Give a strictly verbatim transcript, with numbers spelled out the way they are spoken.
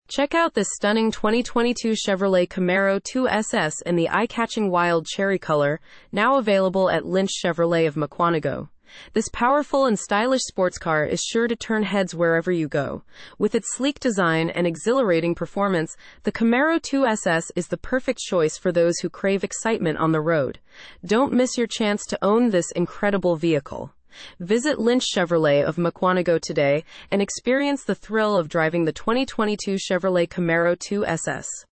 Check out this stunning twenty twenty-two Chevrolet Camaro two S S in the eye-catching wild cherry color, now available at Lynch Chevrolet of Mukwonago. This powerful and stylish sports car is sure to turn heads wherever you go. With its sleek design and exhilarating performance, the Camaro two S S is the perfect choice for those who crave excitement on the road. Don't miss your chance to own this incredible vehicle. Visit Lynch Chevrolet of Mukwonago today and experience the thrill of driving the twenty twenty-two Chevrolet Camaro two S S.